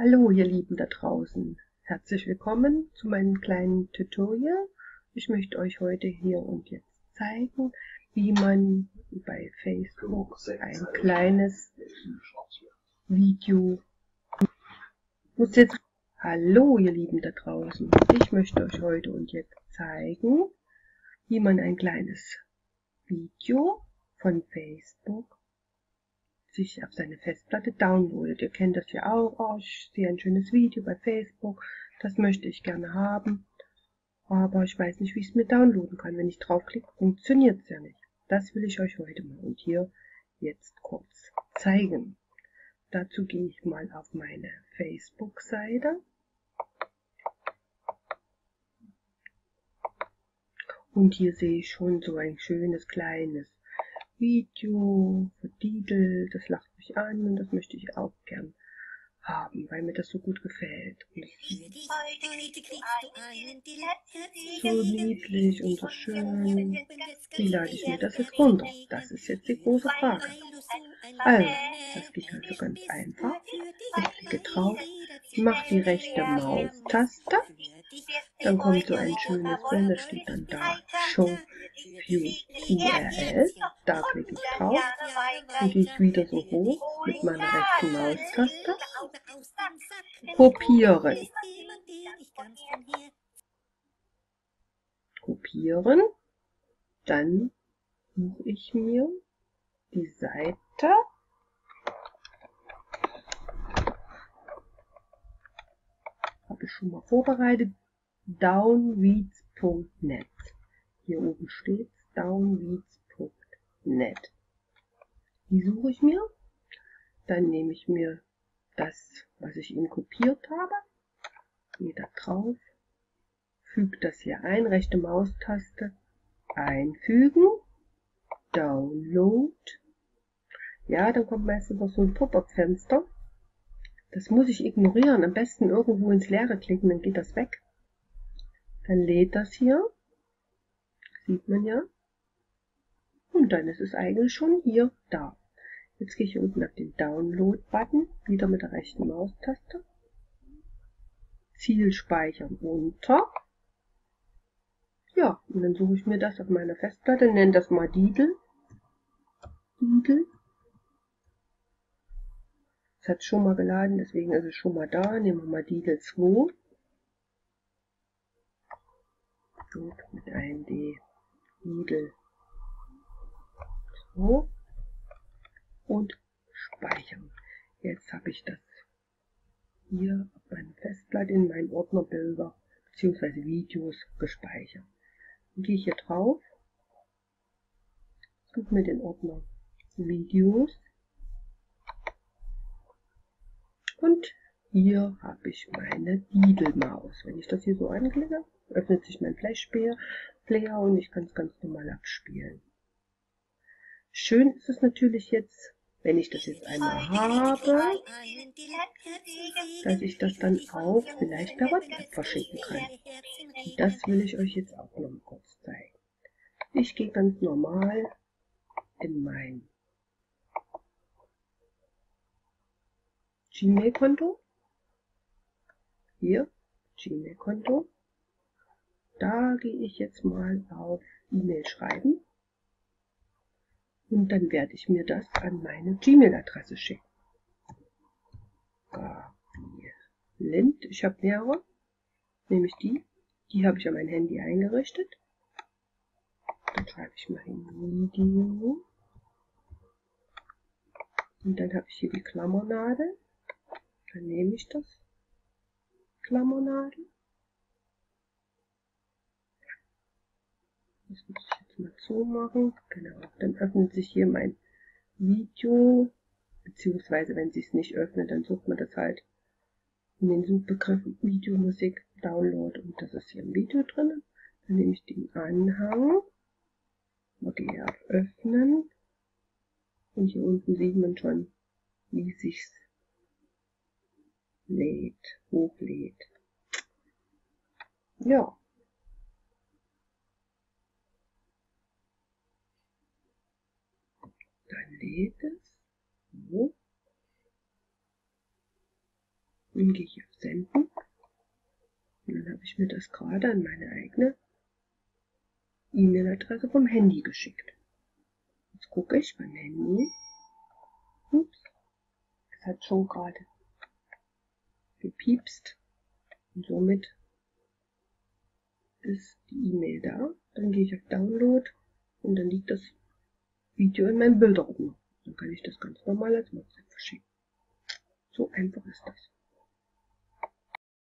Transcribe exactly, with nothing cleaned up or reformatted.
Hallo ihr Lieben da draußen, herzlich willkommen zu meinem kleinen Tutorial. Ich möchte euch heute hier und jetzt zeigen, wie man bei Facebook ein kleines Video muss jetzt. Hallo ihr Lieben da draußen, ich möchte euch heute und jetzt zeigen, wie man ein kleines Video von Facebook sich auf seine Festplatte downloadet. Ihr kennt das ja auch. Oh, ich sehe ein schönes Video bei Facebook. Das möchte ich gerne haben. Aber ich weiß nicht, wie ich es mir downloaden kann. Wenn ich draufklicke, funktioniert es ja nicht. Das will ich euch heute mal und hier jetzt kurz zeigen. Dazu gehe ich mal auf meine Facebook-Seite. Und hier sehe ich schon so ein schönes kleines Video, vertitelt, das lacht mich an und das möchte ich auch gern haben, weil mir das so gut gefällt. Und so niedlich und so schön. Wie lade ich mir das jetzt runter? Das ist jetzt die große Frage. Also, das geht also ganz einfach. Ich klicke drauf, mache die rechte Maustaste, dann kommt so ein schönes Bild, da steht dann da Show View U R L. Da klicke ich drauf, dann gehe ich wieder so hoch mit meiner rechten Maustaste, kopieren, kopieren, dann suche ich mir die Seite, habe ich schon mal vorbereitet, downreads punkt net. Hier oben steht downreads punkt net. Die suche ich mir, dann nehme ich mir das, was ich Ihnen kopiert habe, gehe da drauf, füge das hier ein, rechte Maustaste, einfügen, Download. Ja, dann kommt meistens noch so ein Pop-up-Fenster. Das muss ich ignorieren, am besten irgendwo ins Leere klicken, dann geht das weg. Dann lädt das hier, sieht man ja, und dann ist es eigentlich schon hier da. Jetzt gehe ich unten auf den Download-Button, wieder mit der rechten Maustaste, Ziel speichern unter. Ja, und dann suche ich mir das auf meiner Festplatte, nenne das mal Didel. Didel. Es hat schon mal geladen, deswegen ist es schon mal da. Nehmen wir mal Didel zwei. Gut, mit einem D. Didel zwei. Und speichern. Jetzt habe ich das hier auf meiner Festplatte in meinen Ordner Bilder bzw. Videos gespeichert. Dann gehe ich hier drauf, suche mir den Ordner Videos und hier habe ich meine Didel-Maus. Wenn ich das hier so anklicke, öffnet sich mein Flash-Player und ich kann es ganz normal abspielen. Schön ist es natürlich jetzt, wenn ich das jetzt einmal habe, dass ich das dann auch vielleicht per WhatsApp verschicken kann. Und das will ich euch jetzt auch noch mal kurz zeigen. Ich gehe ganz normal in mein Gmail-Konto. Hier, Gmail-Konto. Da gehe ich jetzt mal auf E-Mail schreiben. Und dann werde ich mir das an meine Gmail-Adresse schicken. Gabi Lind, ich habe mehrere, nämlich die. Die habe ich an mein Handy eingerichtet. Dann schreibe ich mal hin Video. Und dann habe ich hier die Klammernadel. Dann nehme ich das. Klammernadel. Das muss ich jetzt mal so machen. Genau. Dann öffnet sich hier mein Video. Beziehungsweise wenn sich es nicht öffnet, dann sucht man das halt in den Suchbegriff Videomusik, Download und das ist hier ein Video drin. Dann nehme ich den Anhang, gehe auf Öffnen und hier unten sieht man schon, wie es sich lädt, hochlädt. Ja. Dann lädt es. So. Dann gehe ich auf Senden. Und dann habe ich mir das gerade an meine eigene E-Mail-Adresse vom Handy geschickt. Jetzt gucke ich beim Handy. Ups, es hat schon gerade gepiepst. Und somit ist die E-Mail da. Dann gehe ich auf Download und dann liegt das Video in meinem Bilderordner. Dann kann ich das ganz normal als WhatsApp verschicken. So einfach ist das.